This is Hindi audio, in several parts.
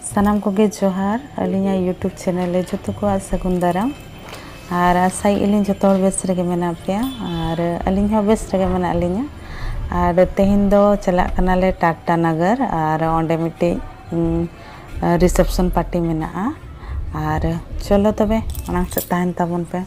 सानाम को गे जोहार अलिया यूट्यूब चैनल जो को सगुन दाराम और आशा इलिन जो बेस रेगे मेना पे और अलिन बेस रेगे मेना अलिया और तेहन दो चला कनाले टाटा नगर और ओंडे मिट्टी रिसेप्शन पार्टी मेना और चलो तबे मांग से तहन ताबन पे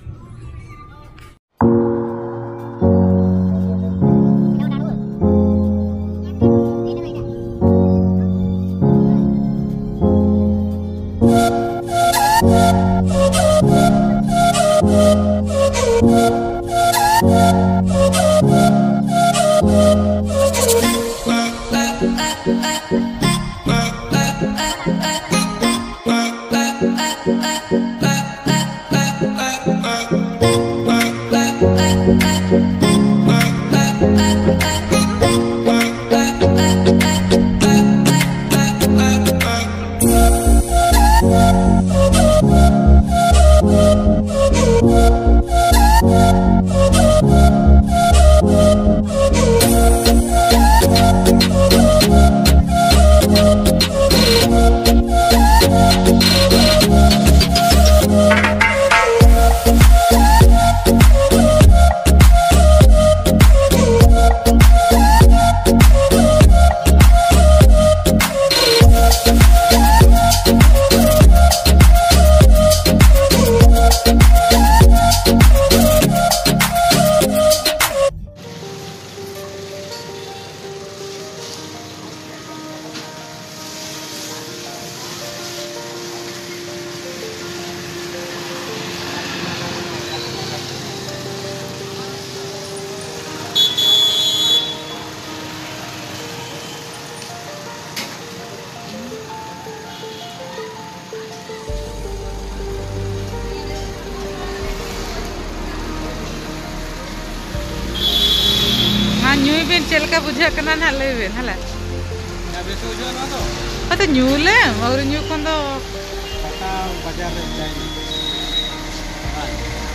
ᱧᱩᱭ ᱵᱮᱱ ᱪᱮᱫ ᱞᱮᱠᱟ ᱵᱩᱡᱷᱟᱹᱜ ᱠᱟᱱᱟ ᱱᱟᱦᱟᱜ ᱞᱟᱹᱭ ᱵᱮᱱ ᱦᱟᱞᱟ बेस बुझो ना तो ᱟᱫᱚ ᱧᱩ ᱞᱮ ᱟᱹᱣᱨᱤ ᱧᱩ ᱠᱷᱚᱱ ᱫᱚ टाटा बाजार रे जाई हां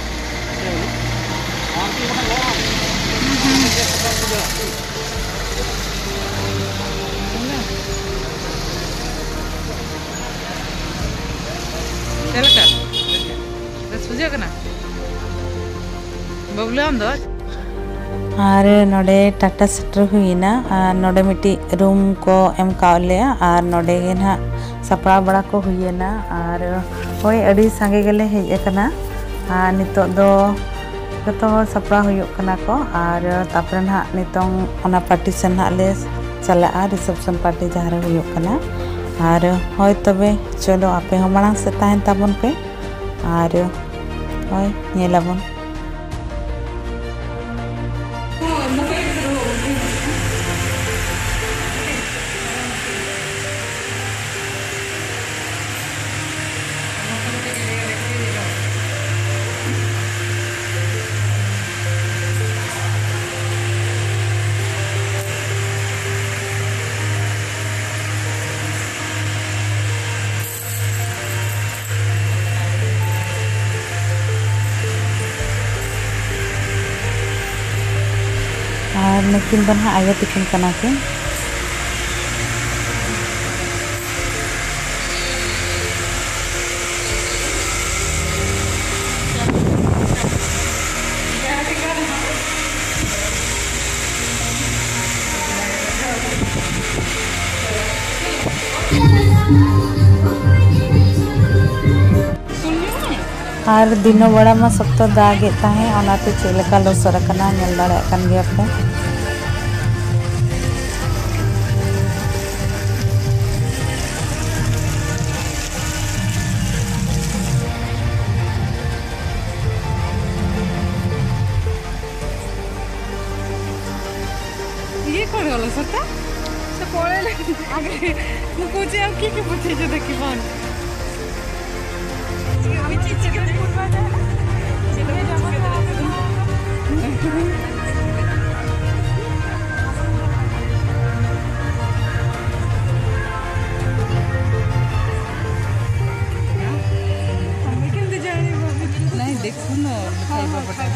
और की बना लो चल का बस बुझाᱹᱜ कना बबलू हम दो और नोडे टाटा सेटर हुईना नोडे मिट्टी रूम को एम कावले और नोडे गे ना सपड़ा बड़ा को हुईना और होय अड़ी संगे गेले हेजना नितो दो जतो सपड़ा हुयुक कना को और तापर ना नितों ओना पार्टी से ना ले चला रिसेप्शन पार्टी जहां हुयुक कना और होय तबे चलो आपे हमणा से ताहन ताबन पे और होय नेलाबन और नकिन बना आया तिकिन कना के और दिनों बड़ा में सब तो दागे ताहे ओनाते चेलका लोसर कना नेल दाड़ा कन गया पे ये कौन वाला सता से पड़े आगे मु पूछे अब की पूछे जो देखि बन नहीं देख सुनो खाइबा पटा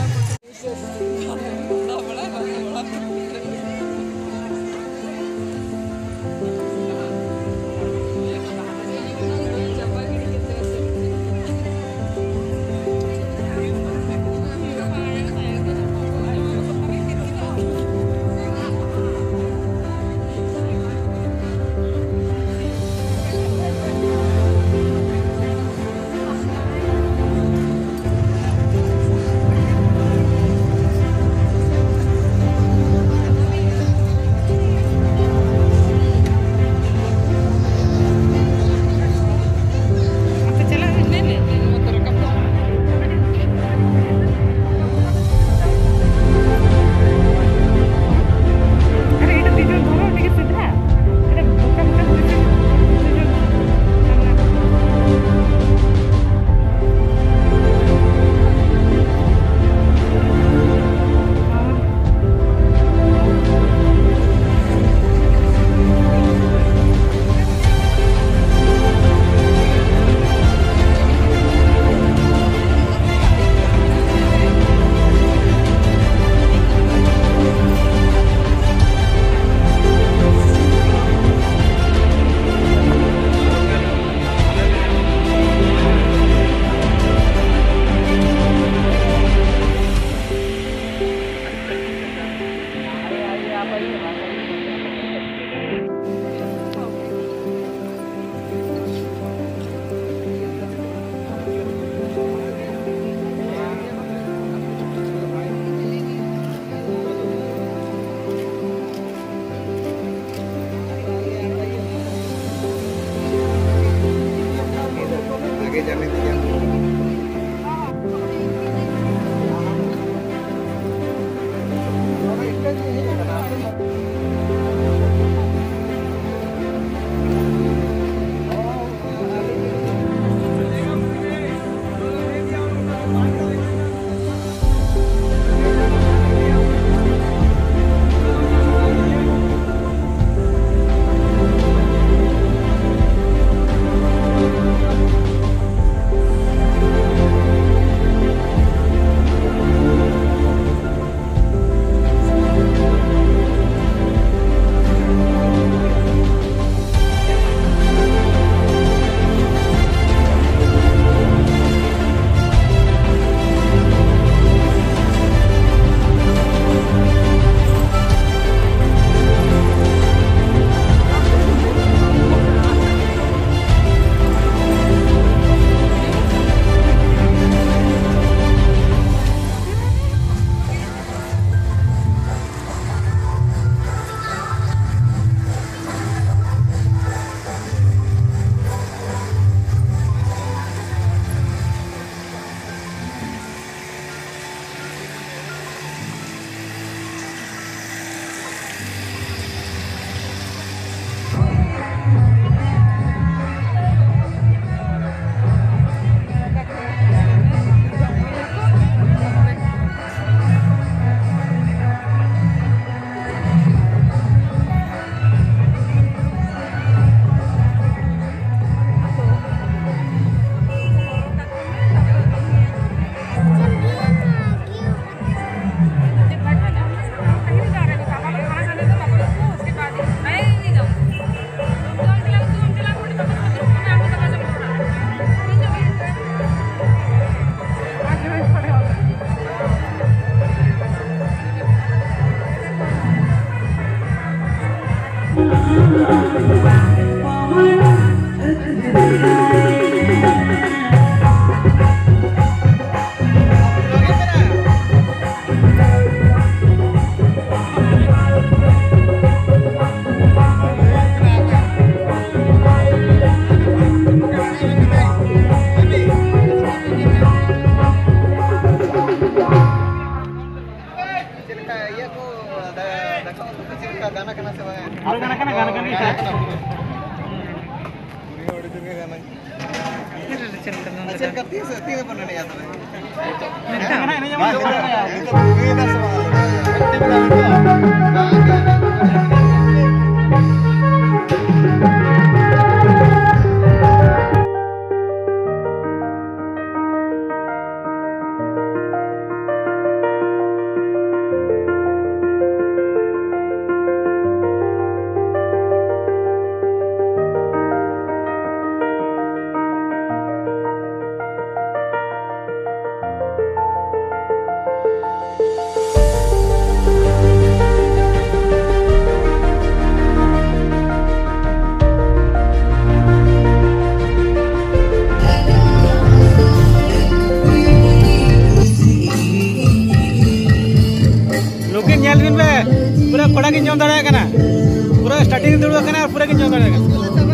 पूरा कोड़ा की जम दाड़ा पूरा स्टार्टिंग दुड़ पूरा की जम दाड़ा